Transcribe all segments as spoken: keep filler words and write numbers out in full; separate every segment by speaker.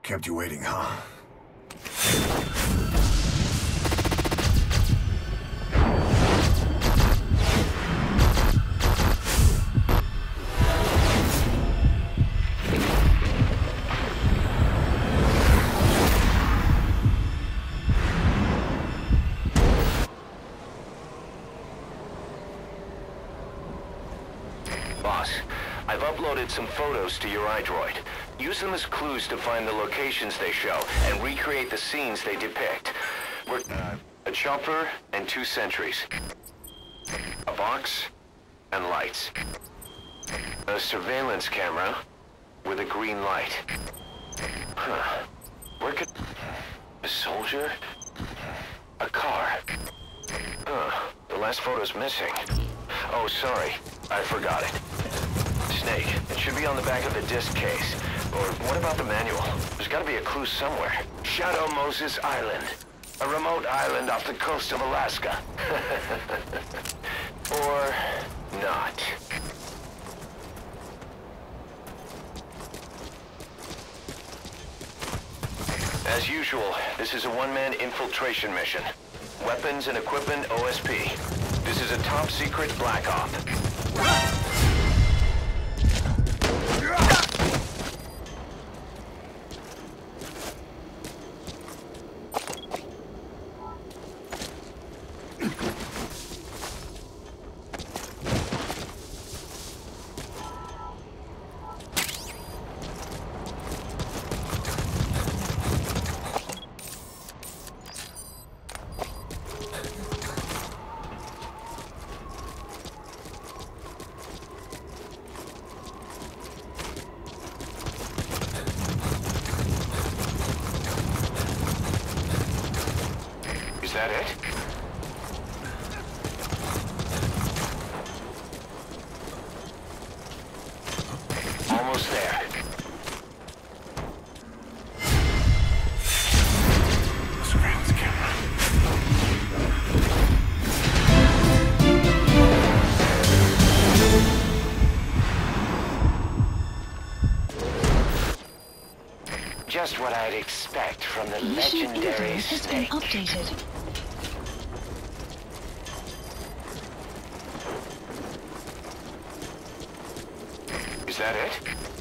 Speaker 1: Kept you waiting, huh?
Speaker 2: Boss, I've uploaded some photos to your iDroid. Use them as clues to find the locations they show and recreate the scenes they depict. We're uh, a chopper and two sentries. A box and lights. A surveillance camera with a green light. Huh. Where could... A soldier? A car? Huh. The last photo's missing. Oh, sorry. I forgot it. Snake, it should be on the back of the disc case. Or what about the manual? There's gotta be a clue somewhere. Shadow Moses Island. A remote island off the coast of Alaska. Or not. As usual, this is a one-man infiltration mission. Weapons and equipment O S P. This is a top-secret black op. Is that it? Almost there.
Speaker 1: Surveillance camera.
Speaker 2: Just what I'd expect from the
Speaker 3: Mission
Speaker 2: legendary
Speaker 3: info has been
Speaker 2: Snake.
Speaker 3: updated.
Speaker 2: Is that it?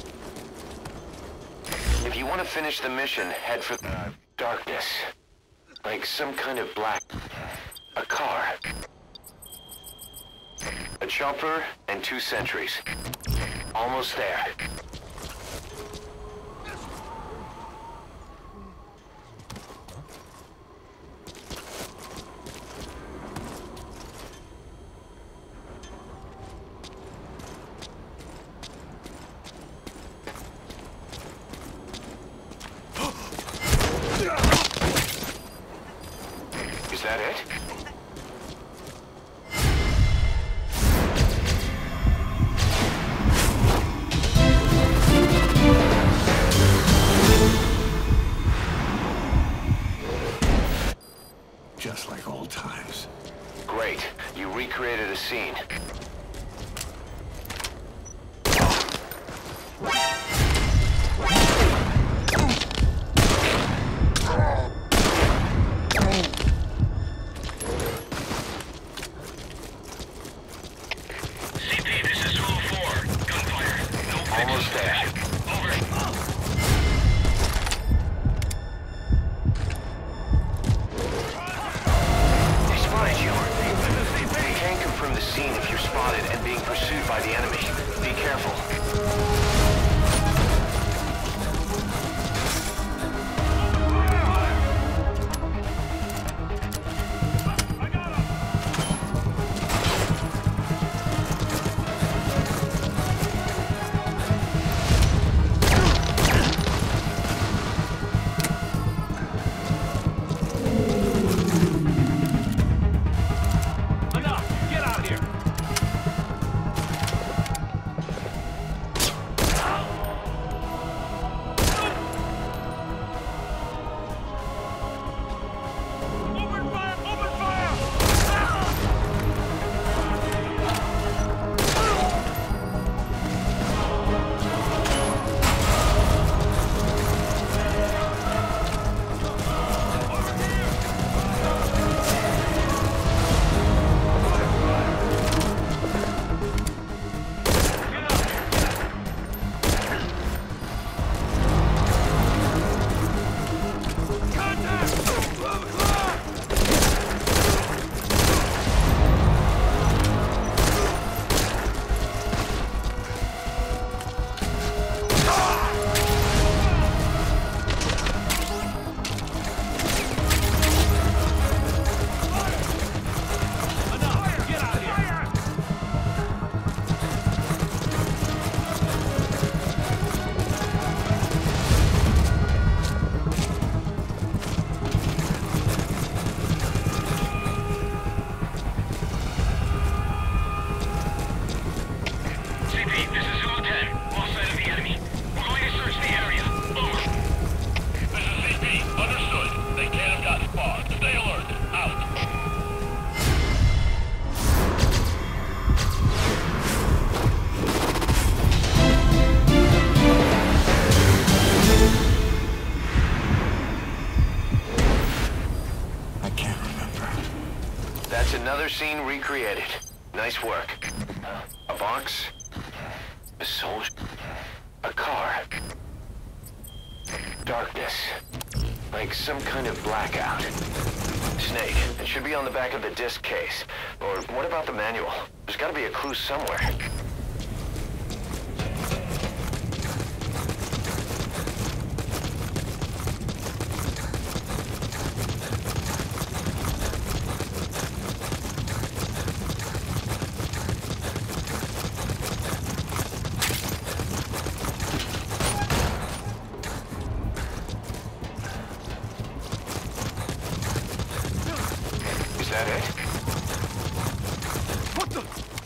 Speaker 2: If you want to finish the mission, head for uh, darkness. Like some kind of black... A car. A chopper and two sentries. Almost there. Is that it?
Speaker 1: Just like old times.
Speaker 2: Great. You recreated a scene. Almost there. They spotted you. You can't confirm the scene if you're scene recreated. Nice work. A box, a soldier, a car. Darkness, like some kind of blackout. Snake, it should be on the back of the disc case. Or what about the manual? There's gotta be a clue somewhere. Is that it?
Speaker 1: What the?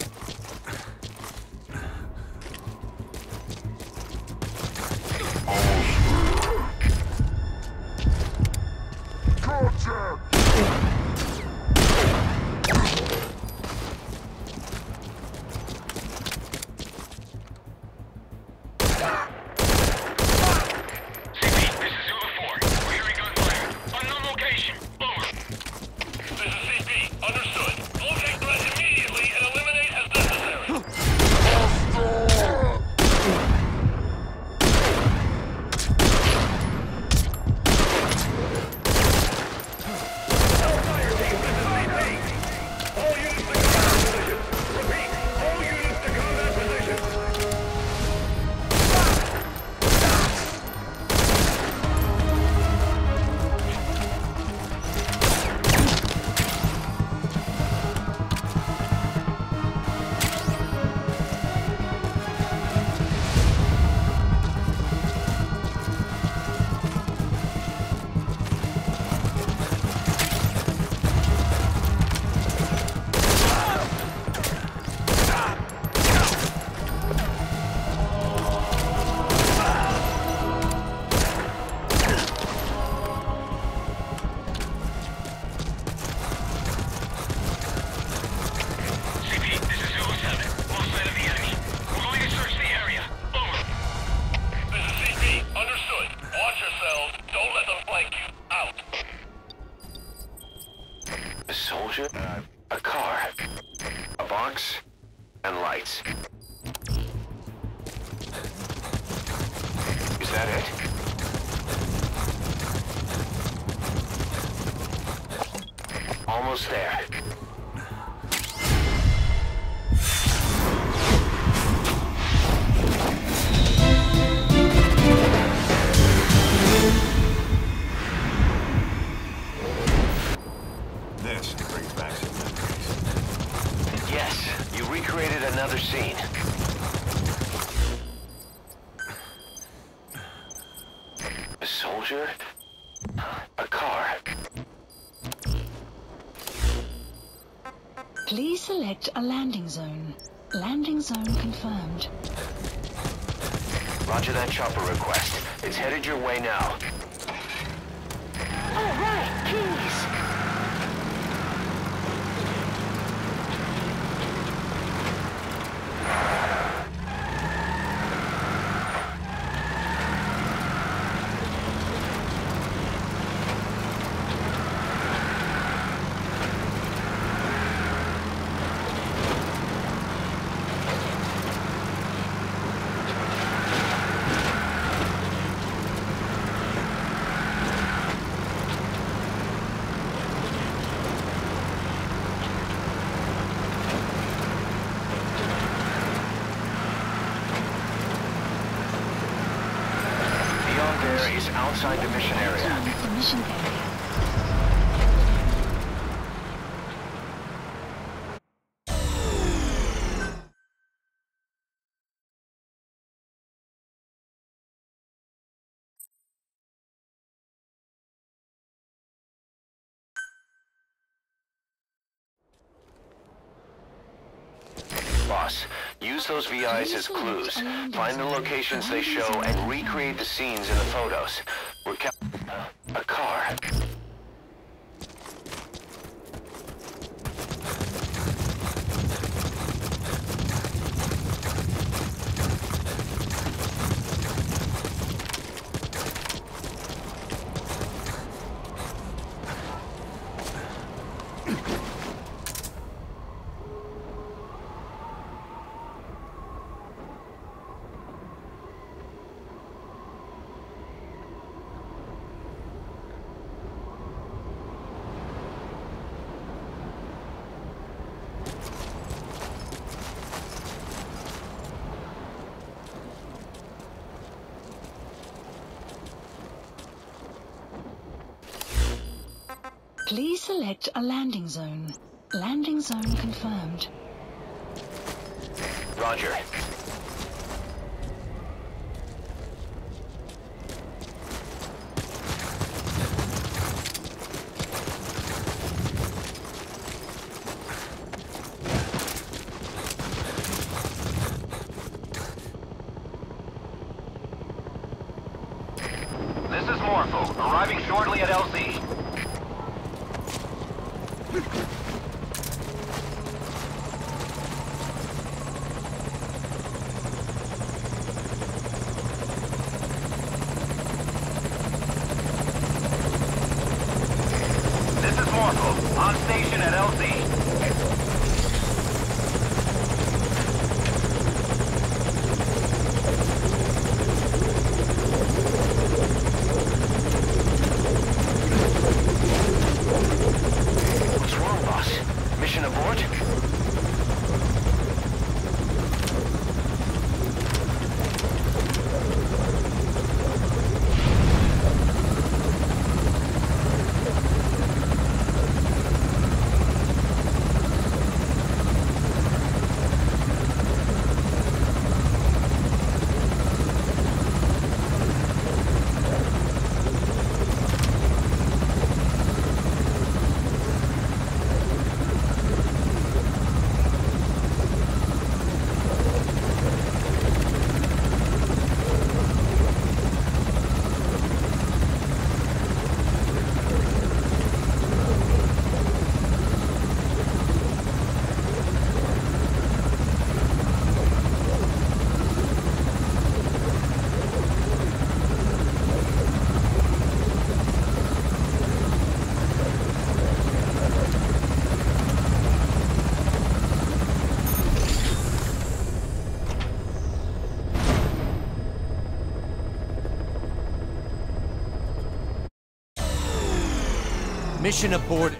Speaker 2: soldier, a car, a box, and lights. Is that it? Almost there.
Speaker 1: This brings back some memories.
Speaker 2: Yes, you recreated another scene. A soldier, a car.
Speaker 3: Please select a landing zone. Landing zone confirmed.
Speaker 2: Roger that chopper request. It's headed your way now.
Speaker 3: All right, please.
Speaker 2: There is outside the mission area.
Speaker 3: The mission area.
Speaker 2: Boss, use those V Is as clues. Find the locations they show and recreate the scenes in the photos. We're ca- a car.
Speaker 3: Please select a landing zone. Landing zone confirmed.
Speaker 2: Roger.
Speaker 4: This is Morpho, arriving shortly at L Z. This is Morpho, on station at L Z.
Speaker 2: What's wrong, boss? Mission abort?
Speaker 1: Mission aborted.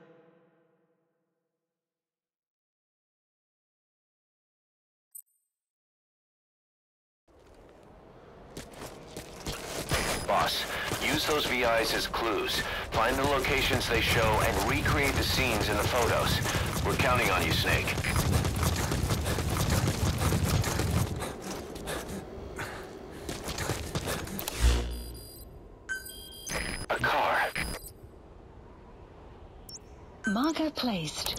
Speaker 2: Boss, use those V Is as clues. Find the locations they show and recreate the scenes in the photos. We're counting on you, Snake. A car.
Speaker 3: Marker placed.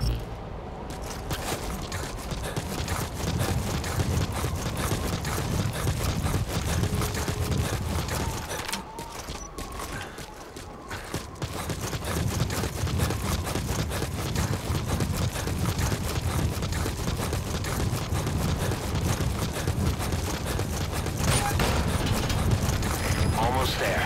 Speaker 2: Almost there.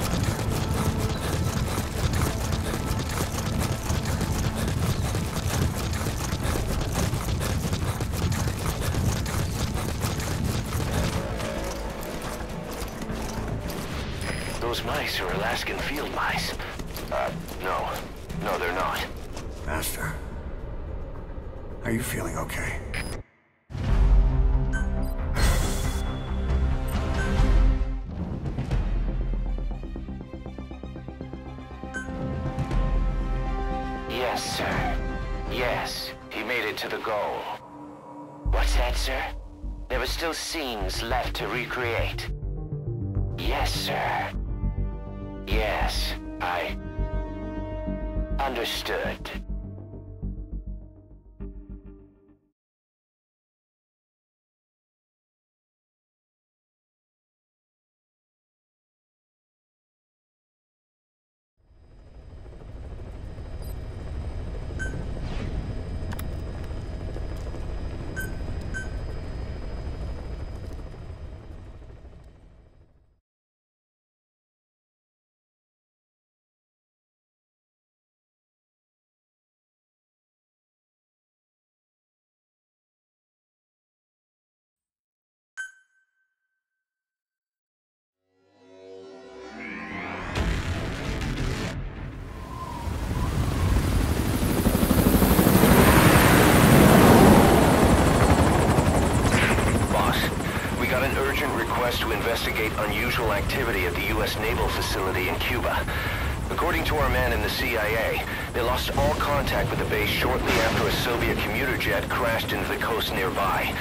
Speaker 2: Those mice are Alaskan field mice. Uh, no. No, they're not.
Speaker 5: Master, are you feeling okay?
Speaker 2: Yes, sir. Yes, he made it to the goal. What's that, sir? There were still scenes left to recreate. Yes, sir. Yes, I... understood. To investigate unusual activity at the U S Naval facility in Cuba. According to our man in the C I A, they lost all contact with the base shortly after a Soviet commuter jet crashed into the coast nearby.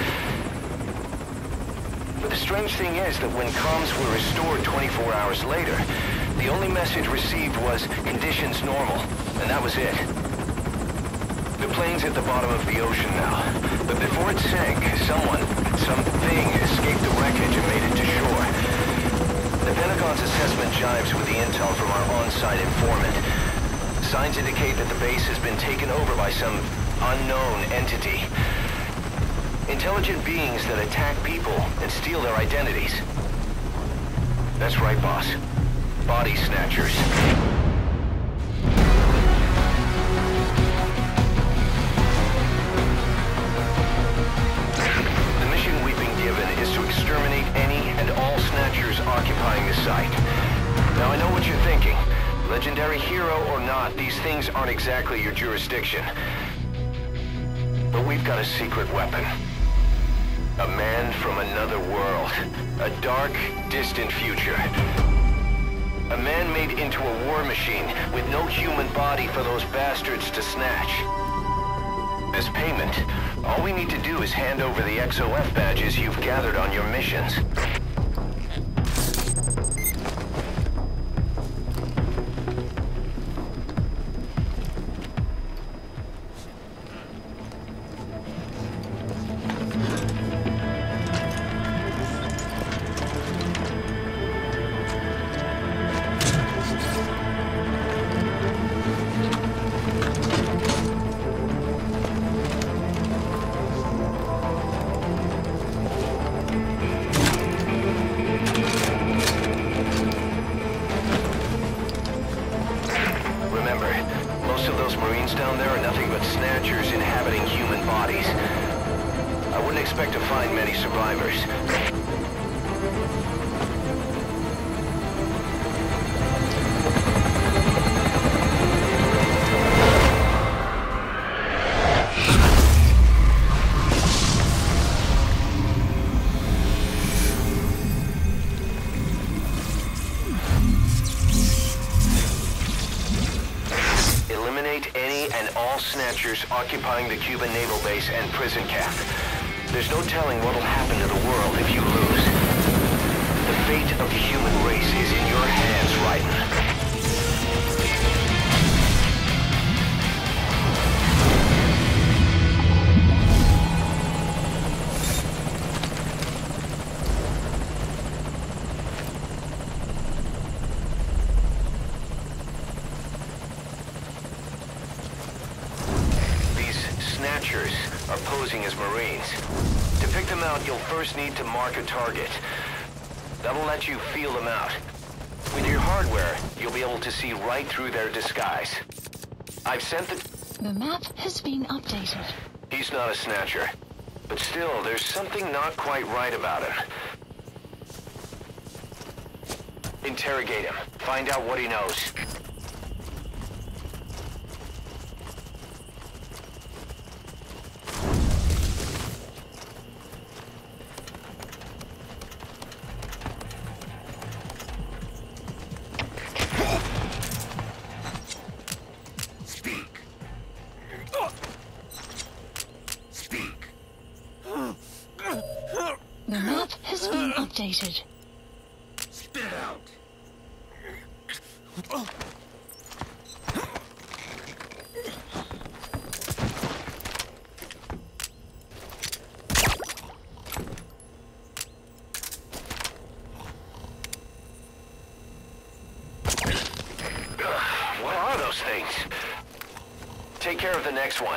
Speaker 2: But the strange thing is that when comms were restored twenty-four hours later, the only message received was conditions normal, and that was it. The plane's at the bottom of the ocean now, but before it sank, someone, something escaped the wreckage and made it to shore. The Pentagon's assessment jives with the intel from our on-site informant. Signs indicate that the base has been taken over by some unknown entity. Intelligent beings that attack people and steal their identities. That's right, boss. Body snatchers. The mission we've been given is to exterminate any and all snatchers occupying the site. Now I know what you're thinking. Legendary hero or not, these things aren't exactly your jurisdiction. But we've got a secret weapon. A man from another world. A dark, distant future. A man made into a war machine with no human body for those bastards to snatch. As payment, all we need to do is hand over the X O F badges you've gathered on your missions. Down there are nothing but snatchers inhabiting human bodies. I wouldn't expect to find many survivors. Snatchers occupying the Cuban naval base and prison camp. There's no telling what'll happen to the world if you lose. The fate of the human race is in your hands, Raiden. Snatchers are posing as Marines. To pick them out, you'll first need to mark a target. That'll let you feel them out. With your hardware, you'll be able to see right through their disguise. I've sent the...
Speaker 3: The map has been updated.
Speaker 2: He's not a Snatcher. But still, there's something not quite right about him. Interrogate him. Find out what he knows.
Speaker 3: The map has been updated.
Speaker 5: Spit out.
Speaker 2: What are those things? Take care of the next one.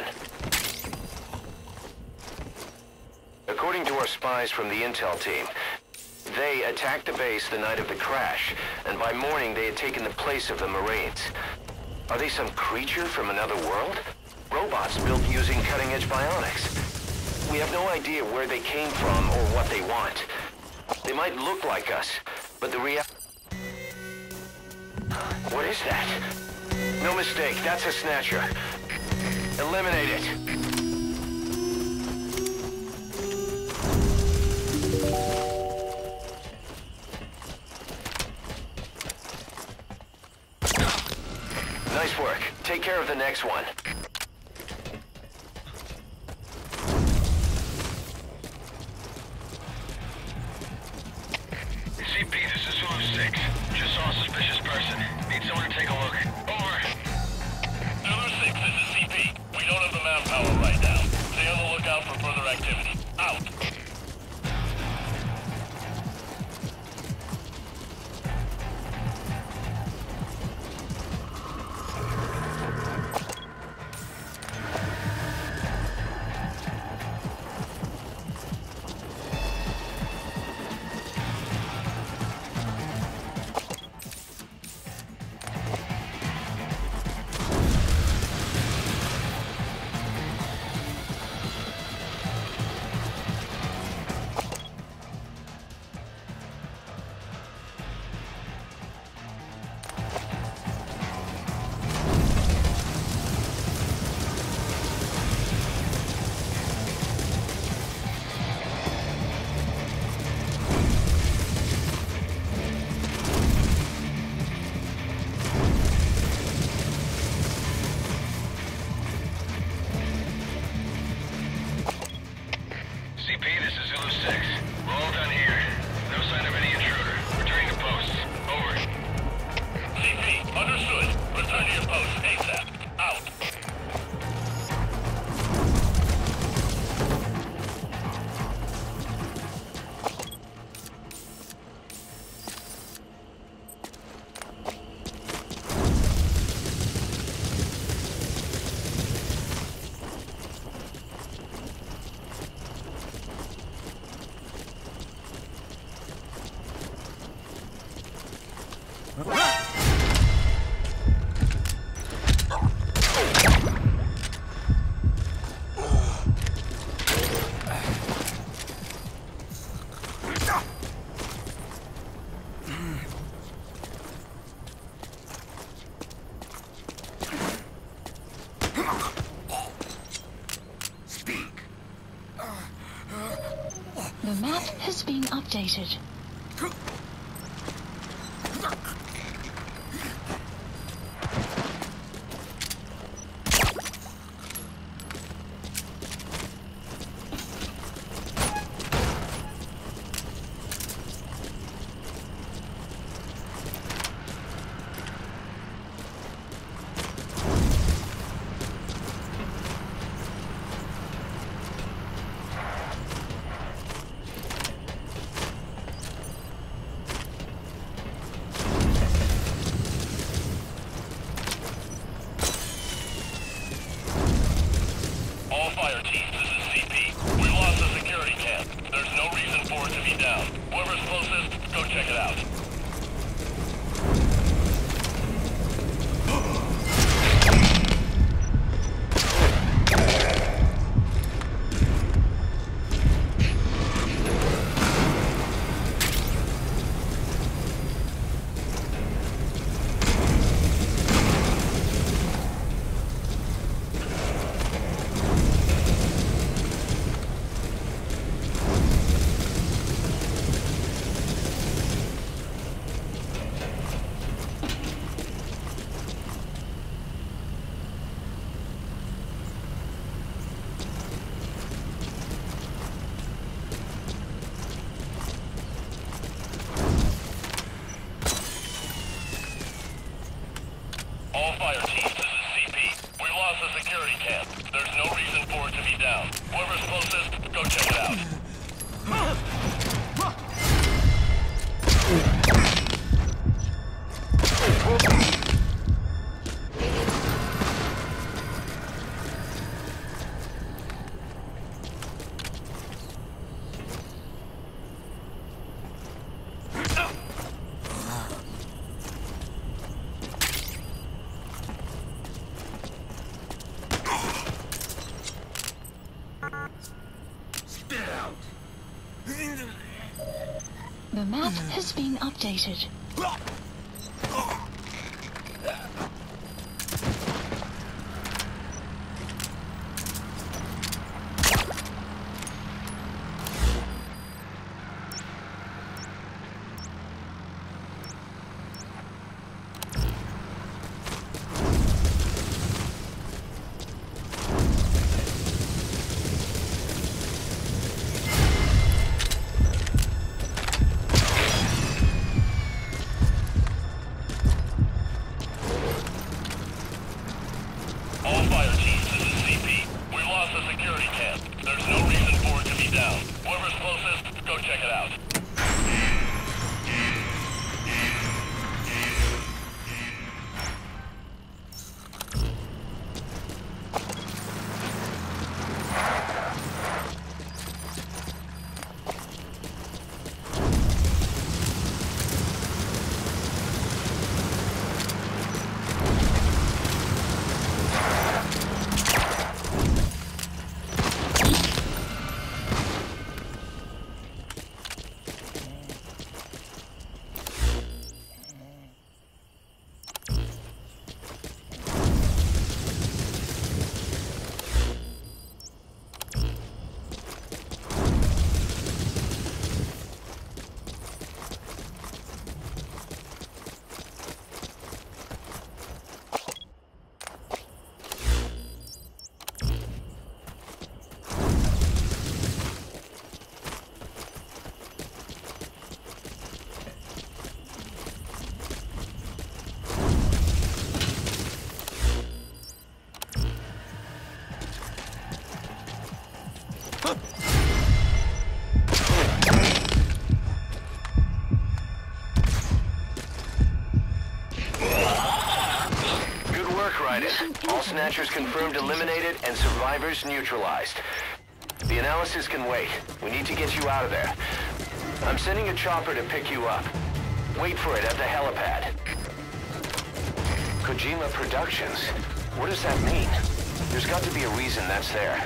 Speaker 2: According to our spies from the intel team, they attacked the base the night of the crash, and by morning they had taken the place of the Marines. Are they some creature from another world? Robots built using cutting-edge bionics. We have no idea where they came from or what they want. They might look like us, but the rea- What is that? No mistake, that's a Snatcher. Eliminate it. Nice work. Take care of the next one.
Speaker 5: C P, this is Zulu six. Just saw a suspicious person. Need someone to take a look. Over.
Speaker 4: Zulu six, this is C P. We don't have the manpower right now. Stay on the lookout for further activity. Out.
Speaker 5: C P, this is Zulu six. We're all done here. No sign of any intruder. Returning to posts. Over.
Speaker 4: C P, understood. Return to your post ASAP. Out.
Speaker 3: The map has been updated.
Speaker 4: All fire teams, this is C P. We lost the security camp. There's no reason for it to be down. Whoever's closest, go check it out. All fire teams, this is C P. We lost the security camp. There's no reason for it to be down. Whoever's closest, go check it out.
Speaker 5: Spit it out.
Speaker 3: The map has been updated.
Speaker 2: All Snatchers confirmed eliminated and survivors neutralized. The analysis can wait. We need to get you out of there. I'm sending a chopper to pick you up. Wait for it at the helipad. Kojima Productions? What does that mean? There's got to be a reason that's there.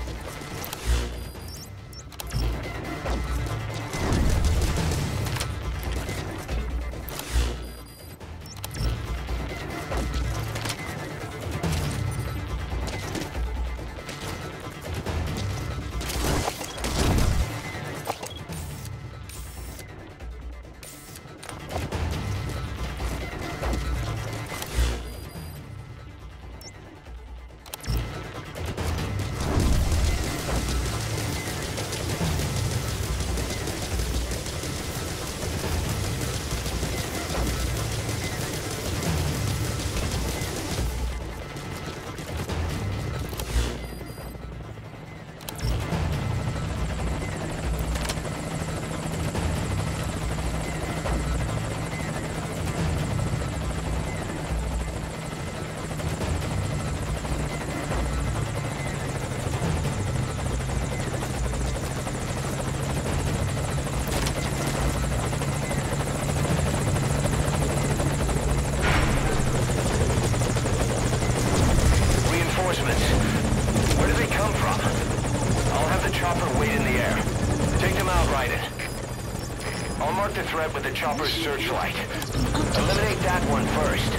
Speaker 2: Where do they come from? I'll have the chopper wait in the air. Take them out, Raiden. I'll mark the threat with the chopper's searchlight. Eliminate that one first.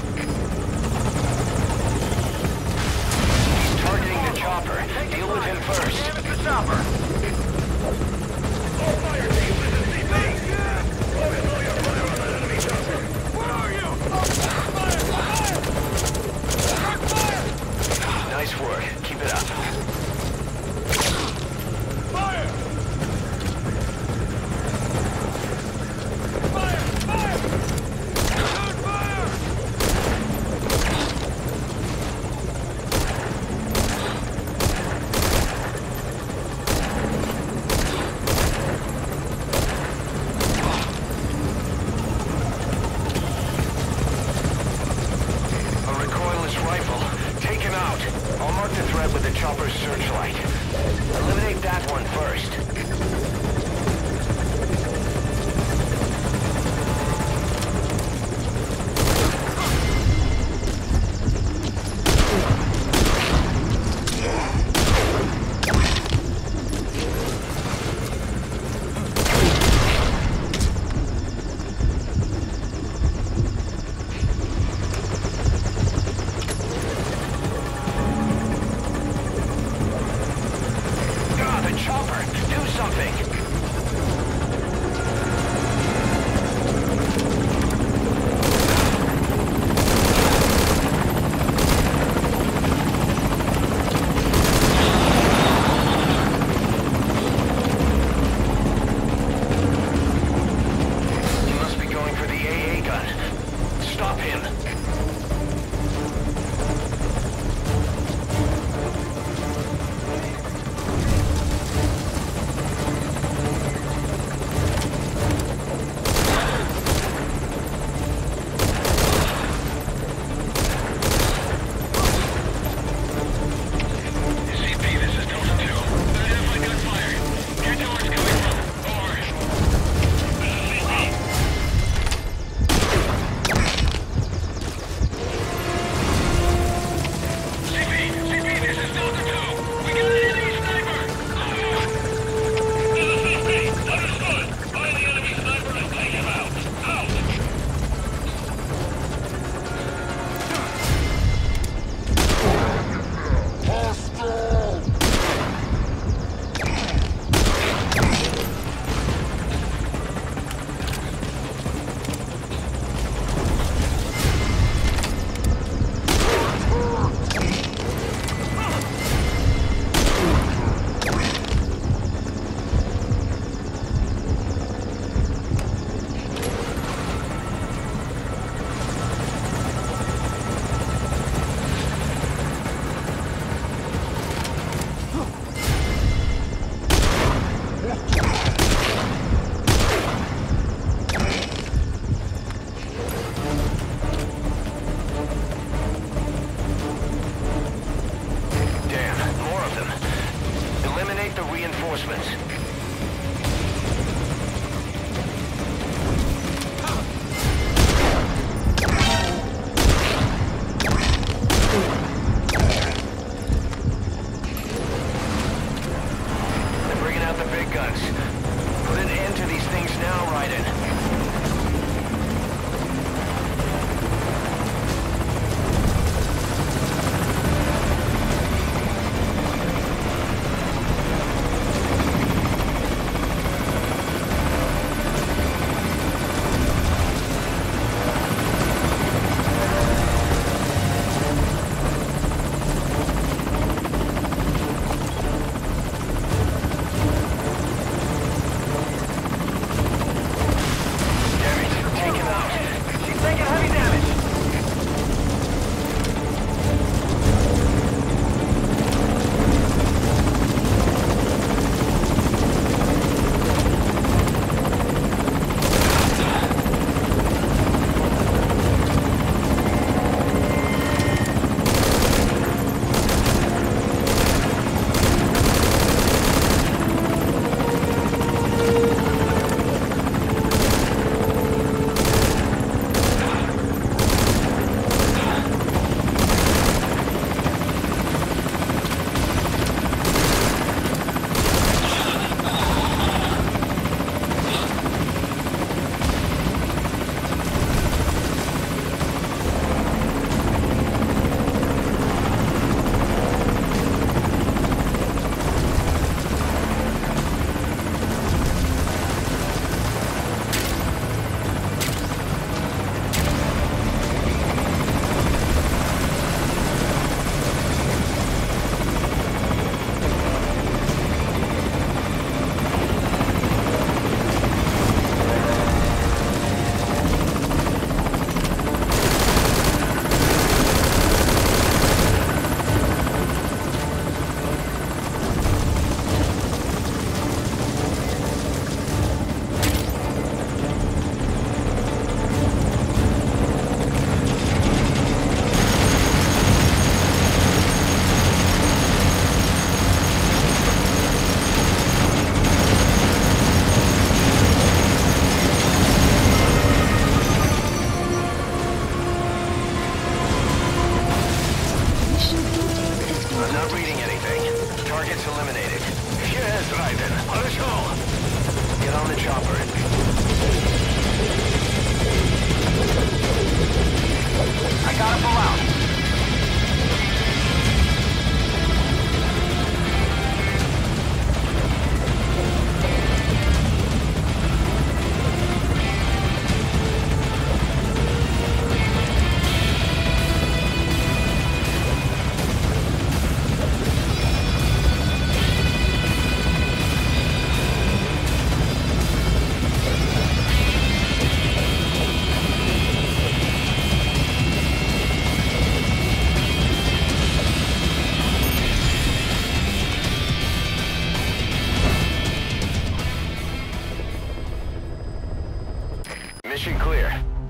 Speaker 2: He's targeting the chopper. Deal with him first.
Speaker 5: Damn it, the chopper! All fire team, this is C P! Focus all your fire on that enemy chopper! Where are you? Fire! Fire! Fire!
Speaker 2: Nice work. Keep it up.
Speaker 5: Fire! Fire! Fire! Shoot fire!
Speaker 2: A recoilless rifle. Take him out. I'll mark the threat with the chopper's searchlight. Eliminate that one first.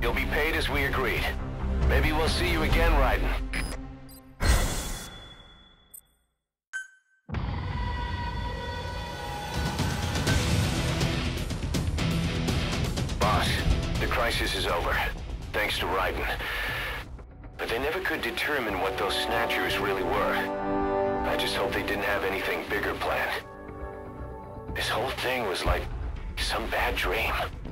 Speaker 2: You'll be paid as we agreed. Maybe we'll see you again, Raiden. Boss, the crisis is over. Thanks to Raiden. But they never could determine what those snatchers really were. I just hope they didn't have anything bigger planned. This whole thing was like some bad dream.